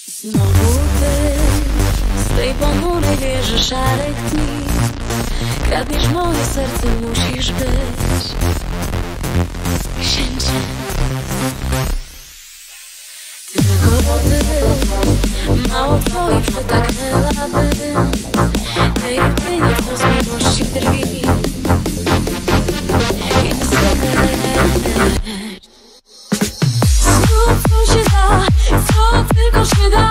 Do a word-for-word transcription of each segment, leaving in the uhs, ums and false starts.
Znowu ty z tej ponurej wieży szarych dni kradniesz moje serce, musisz być księciem. Tylko ty, mało twoich przytaknęłabym tej jedynie w miłości drwi. I znów co się da, co tylko się da.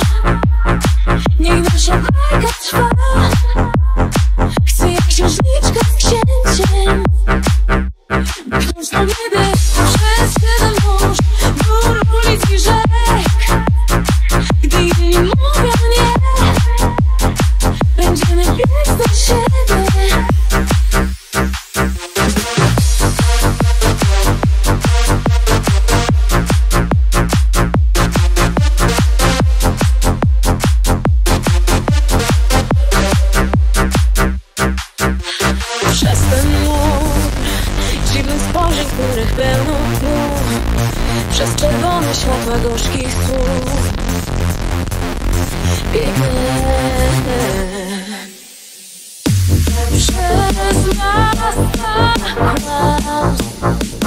Niech nasza bajka trwa. Chcę jak księżniczka z księciem brnąć na niebie przez jeden mórz, gór, ulic i rzek. Gdy inni mówią nie, będziemy biec do siebie. Których pełno tchu, przez czerwone światła gorzkich słów biegnę przez miasta kłamstw,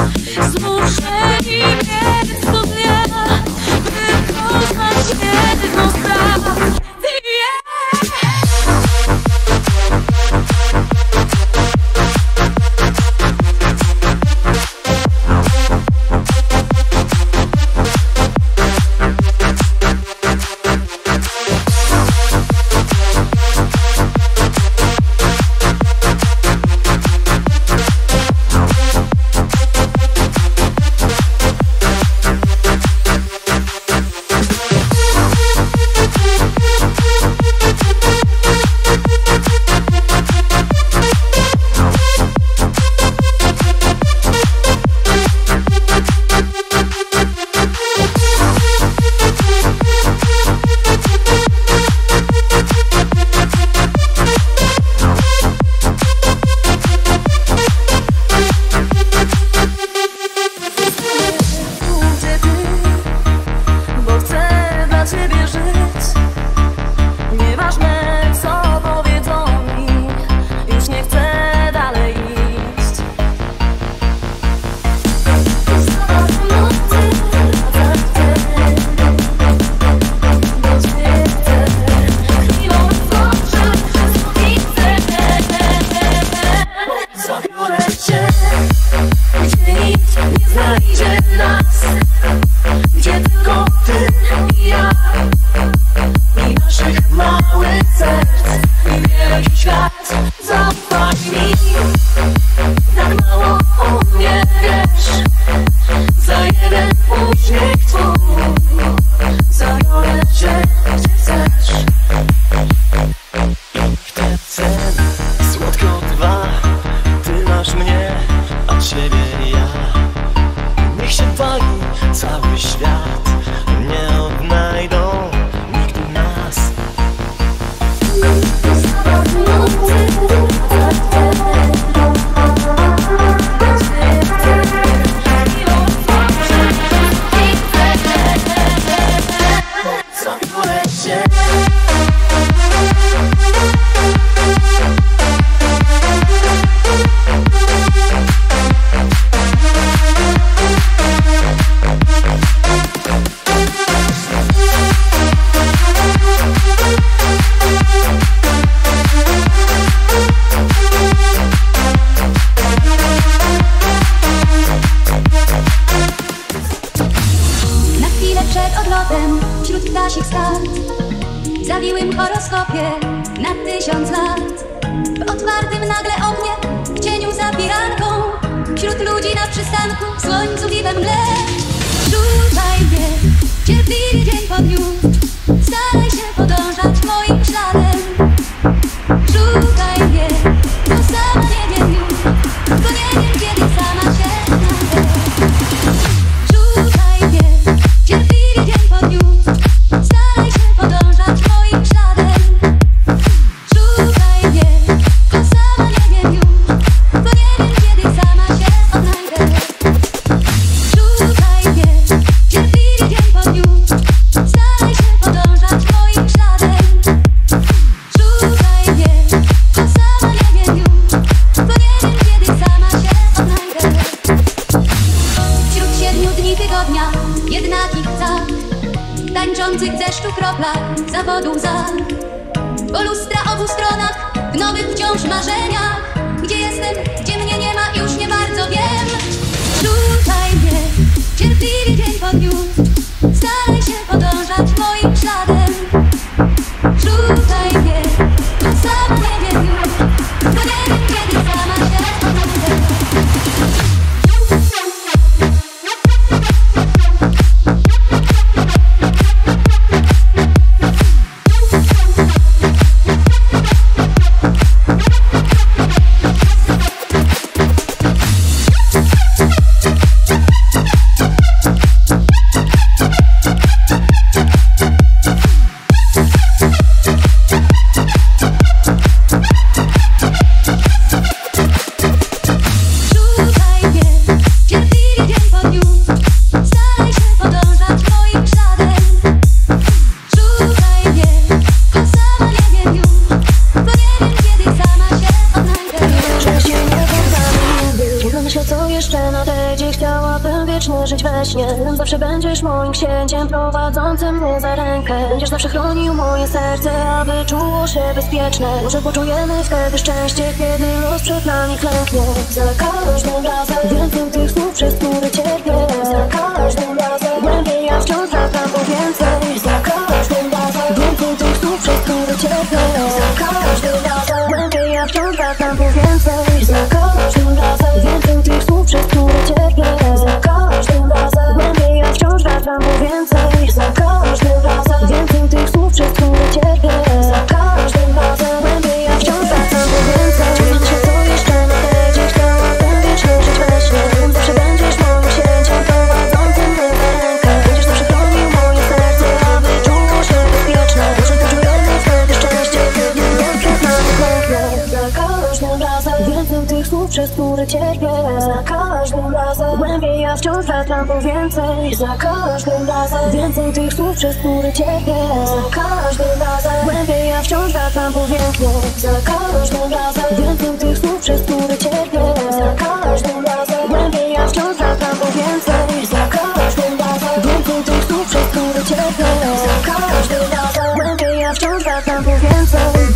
zmuszeni biec do dnia, by poznać jedną z prawd. Stop. tańczących w deszczu kroplach zawodu łza. Bo lustra obu stronach, w nowych wciąż marzeniach. Gdzie jestem, gdzie mnie nie ma, już nie bardzo wiem. Szukaj mnie, cierpliwie dzień po dniu, staraj się podążać moim śladem. Szukaj mnie, bo sam nie wiem już, bo nie wiem kiedy sama się odnajdę. Żyć we śnie, zawsze będziesz moim księciem prowadzącym mnie za rękę. Będziesz zawsze chronił moje serce, aby czuło się bezpieczne. Może poczujemy wtedy szczęście, kiedy los przed nami klęknie. Za każdym razem więcej tych słów, przez które cierpię. Za każdym razem głębiej ja wciąż wracam po więcej. Za każdym razem więcej tych słów, przez które cierpię. Za każdym razem głębiej ja wciąż wracam po więcej. Za każdym razem więcej tych słów, przez które cierpię. Za każdym razem głębiej ja wciąż wracam po więcej. Za każdym razem więcej tych słów, przez które cierpię. Za każdym razem głębiej ja wciąż wracam po więcej. Czując się co jeszcze nadejdzie, chciałabym wiecznie żyć we śnie. Zawsze będziesz moim księciem prowadzącym mnie za rękę. Będziesz zawsze chronił moje serce, aby czuło się bezpieczne. Może poczujemy wtedy szczęście, kiedy los przed nami klęknie. Za każdym razem więcej tych słów, przez które cierpię. Za każdym razem głębiej ja wciąż wracam po więcej. Za każdym razem więcej tych słów, przez które cierpię. Za każdym razem głębiej ja wciąż wracam po więcej. Za każdym razem więcej tych słów, przez które cierpię. Za każdym razem głębiej ja wciąż wracam po więcej. Za każdym razem więcej tych słów, przez które cierpię. Za każdym razem głębiej ja wciąż wracam po więcej.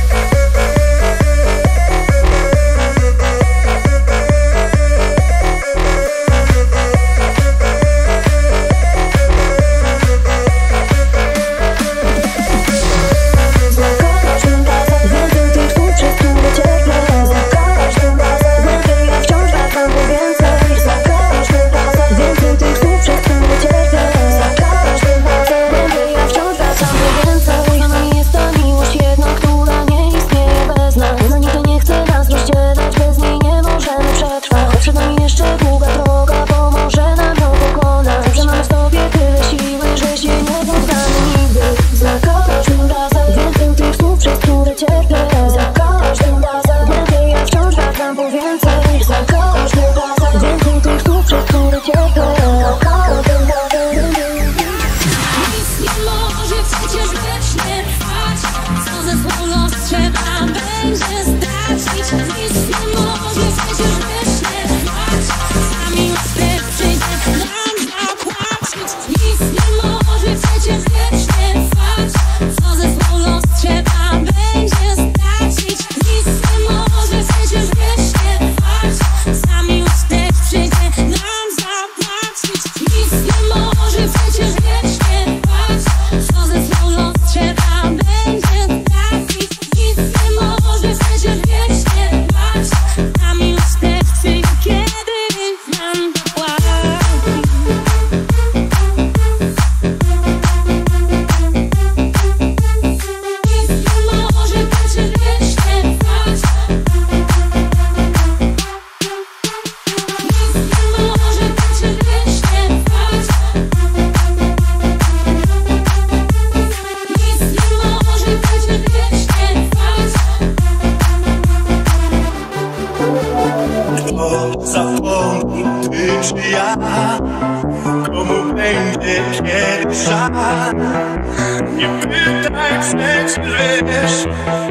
Nie pytaj, przecież wiesz,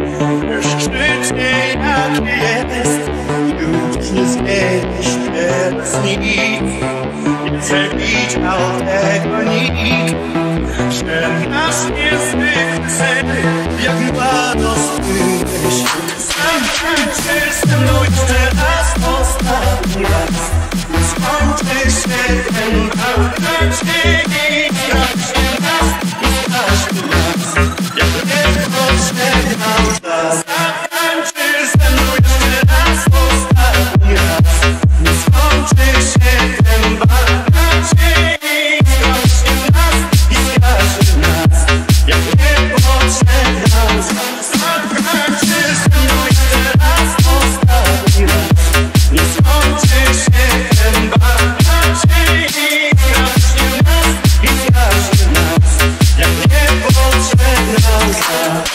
już życie jakie jest. Już nie zmienisz teraz nic, nie przewidział tego nikt. że nasz niezwykły sen jak mgła rozpłynąłeś. Sam tańczysz ze mną jeszcze raz, ostatni raz. Skończy się ten bał, nadziei straci nas i każdy nas jak nie potrzebał czas. Tańczysz ze mną jeszcze raz, ostatni raz. Skończy się ten bal, nadziei straci nas i każdy nas jak nie potrzebał czas. Tańczysz ze mną jeszcze raz, ostatni raz. Skończy się ten bal, nadziei straci nas i każdy nas jak nie potrzebał czas.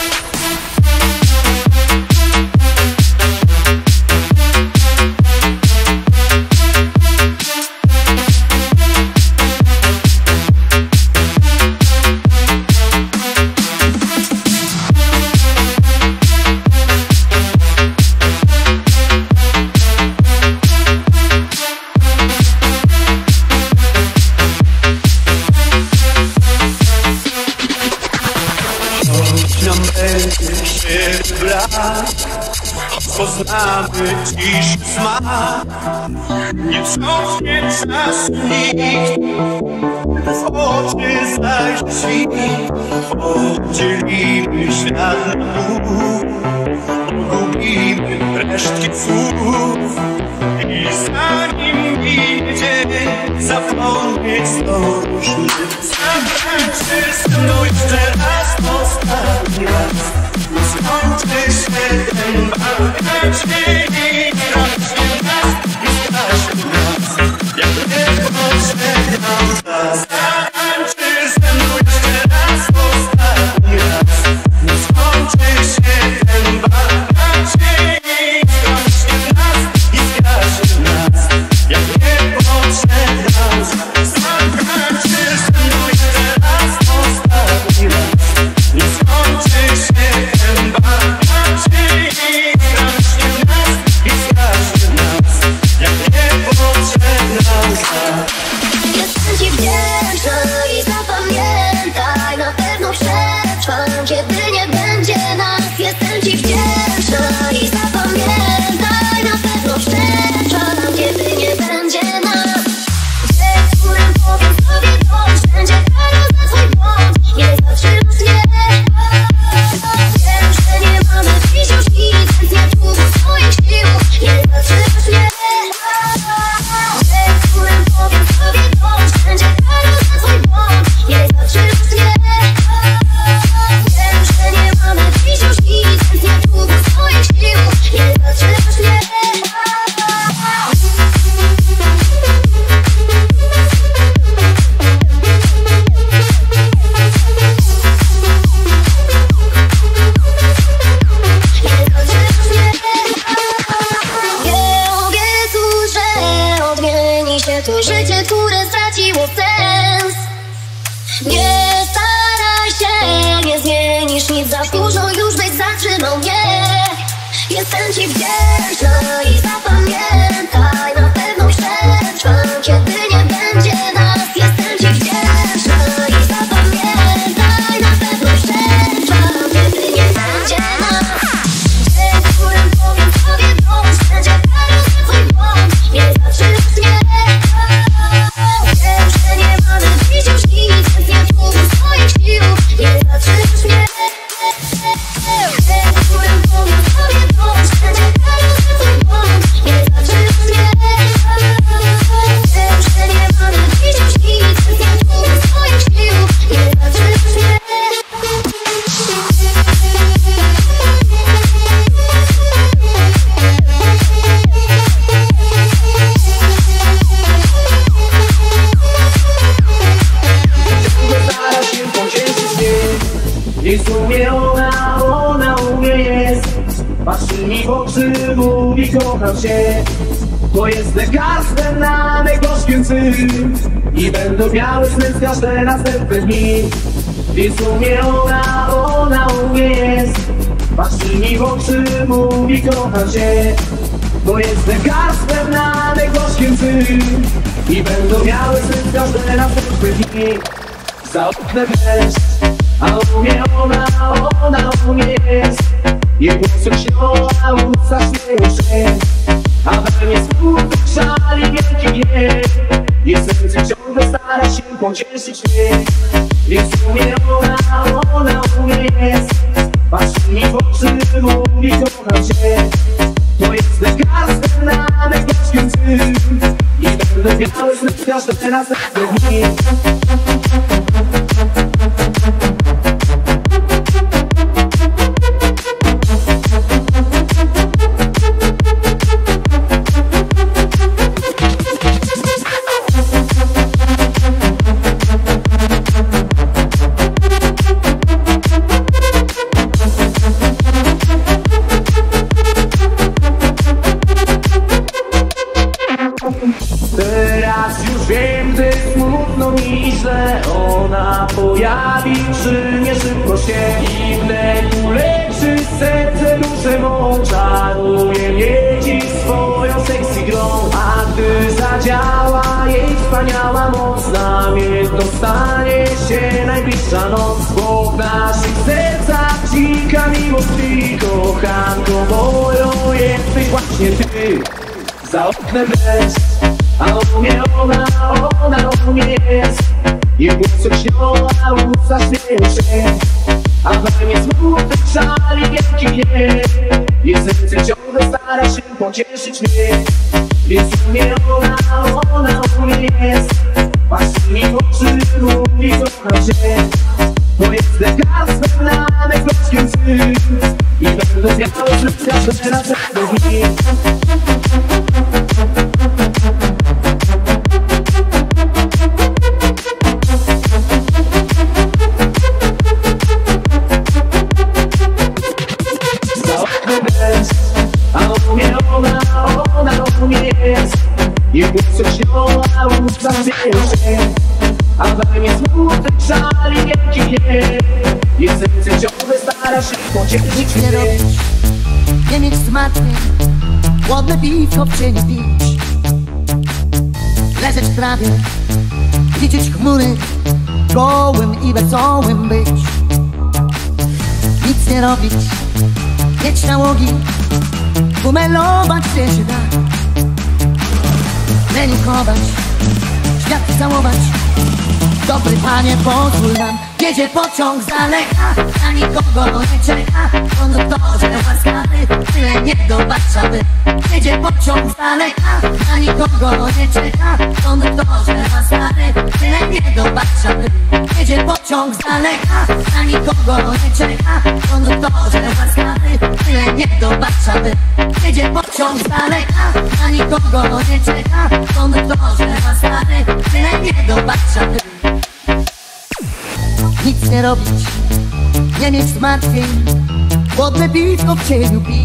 Poznamy dziś smak, nie cofnie czasu nikt, w oczy zajrzy świt, oddzielimy świat na pół, pogubimy resztki słów i zanim minie dzień, zapomnieć zdążymy. Sam tańczysz ze mną jeszcze raz, ostatni raz. Skończy się ten bal, nadziei straci nas i każdy nas jak nie potrzebał czas. Tańczysz ze mną jeszcze raz, ostatni raz. Skończy się ten bal, nadziei straci nas i każdy nas jak nie potrzebał czas. Tańczysz ze mną jeszcze raz, ostatni raz. Skończy się ten bal, nadziei straci nas i każdy nas jak nie potrzebał czas. Jestem ci wdzięczna i zapamiętaj, na pewno przetrwam, kiedy nie będzie nas. Jestem ci wdzięczna i zapamiętaj, na pewno przetrwam, kiedy nie będzie nas. Wieczorem powiem sobie to, wszędzie kara za twój błąd, nie zatrzymasz mnie. Wiem, że nie mamy dziś już nic, więc nie czuję swoich sił, nie zatrzymasz mnie. Wieczorem powiem sobie to, wszędzie kara za twój błąd, nie zatrzymasz mnie. Wiem, że nie mamy dziś już nic, więc nie czuję swoich sił, nie zatrzymasz mnie. To życie, które straciło sens. Nie staraj się, nie zmienisz nic, za późno już byś zatrzymał mnie. Jestem ci wdzięczna i zapamiętaj, na pewno przetrwam, kiedy nie będzie nas. Jestem ci wdzięczna i zapamiętaj, na pewno przetrwam, kiedy nie będzie nas. Wieczorem powiem sobie to, wszędzie kara za twój błąd, nie zatrzymasz mnie. Wiem, że nie mamy dziś już nic, więc nie czuję swoich sił, nie zatrzymasz mnie. Wieczorem powiem sobie to, wszędzie kara za twój błąd, nie zatrzymasz mnie. Wiem, że nie mamy dziś już nic, więc nie czuję swoich sił, nie zatrzymasz mnie. Jest umie ona, ona umie jest. Patrzy mi w oczy, mówi kocham cię. To jest lekarstwem na me gorzkie sny i będą miały sny z każde następne dni. Więc umie ona, ona umie jest. Patrzy mi w oczy, mówi kocham cię. To jest lekarstwem na me gorzkie sny i będą miały sny z każde następne dni. Za oknem deszcz, a u mnie ona, ona u mnie jest. Jej głosem śnią, a usta śmieją się. A we mnie smutny żal i wielki gniew. Jej serce ciągle stara się pocieszyć mnie. Więc u mnie ona, ona u mnie jest. Patrzy mi w oczy, mówi kocham cię. To jest lekarstwem na me gorzkie dni. I będę miały sny każde następne dni. Teraz już wiem, gdy smutno mi źle, ona pojawi przy mnie szybko się. I wnet uleczy serce, duszę mą, czaruje mnie dziś swoją sexy grą. A gdy zadziała jej wspaniała moc, namiętność stanie się najbliższa noc. Bo w naszych sercach dzika miłość ty, kochanko moją, jesteś właśnie ty. Za oknem deszcz, a u mnie ona, ona u mnie jest. Jej głosem śnią, a usta śmieją się. A we mnie smutny żal i wielki gniew. Jej serce ciągle stara się pocieszyć mnie. Więc u mnie ona, ona u mnie jest. Patrzy mi w oczy, mówi kocham cię. To jest lekarstwem na me gorzkie dni. I będę miał sny każde następne dni. Jej głosem śnią, a usta śmieją się. A we mnie smutny żal i wielki gniew. Jej serce ciągle stara się pocieszyć mnie. Nie mieć zmartwień, głodne piwko w cieniu pić. Leżeć w trawie, widzieć chmury, gołym i wesołym być. Nic nie robić, mieć nałogi, umelować się się da. Lenikować, świat całować. Dobry panie, pozwól nam. Jedzie pociąg z daleka, a nikogo nie czeka. Konduktorze łaskawy, tyle nie do Warszawy. Jedzie pociąg z daleka, a nikogo nie czeka. Konduktorze łaskawy, tyle nie do Warszawy. Jedzie pociąg z daleka, a nikogo nie czeka. Konduktorze łaskawy, tyle nie do Warszawy. Jedzie pociąg z daleka, a nikogo nie czeka. Konduktorze łaskawy, tyle nie do Warszawy. Nic nie robić, nie mieć zmartwień, głodne piwko w cieniu pić.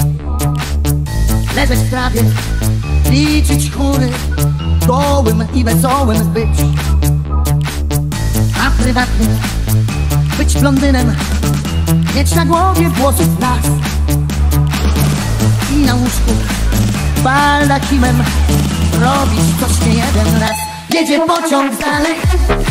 Leżeć w trawie, liczyć chmury, gołym i wesołym być. A prywatnie być blondynem, mieć na głowie włosów las. I na łóżku baldakimem robić coś nie jeden raz. Jedzie pociąg z daleka.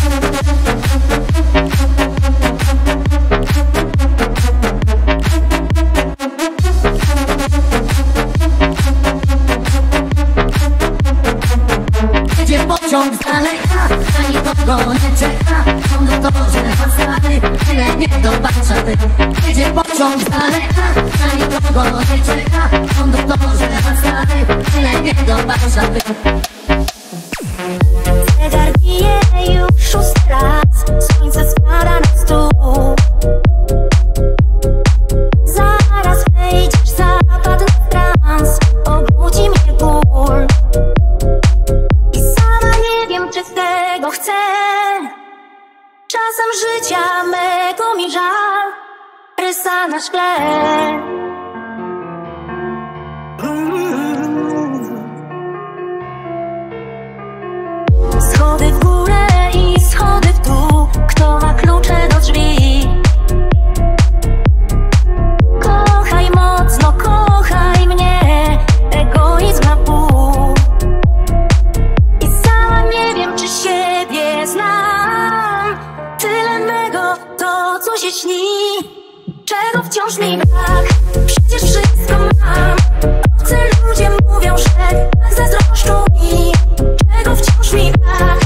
Jedzie pociąg z daleka, a nikogo nie czeka. Konduktorze łaskawy, tyle nie do Warszawy. Jedzie pociąg z daleka, a nikogo nie czeka. Konduktorze łaskawy, tyle nie do Warszawy. Zegar bije już szósty raz, słońce spada na stół. Zaraz wejdziesz, zapadnę w trans, obudzi mnie ból. I sama nie wiem, czy tego chcę. Czasem życia mego mi żal, rysa na szkle. Schody w górę i schody w dół. Kto ma klucze do drzwi? Kochaj mocno, kochaj mnie, egoizm na pół. I sama nie wiem, czy siebie znam. to, co się śni, czego wciąż mi brak. Przecież wszystko mam. Obcy ludzie mówią, że tak zazdroszczą mi, czego wciąż mi brak.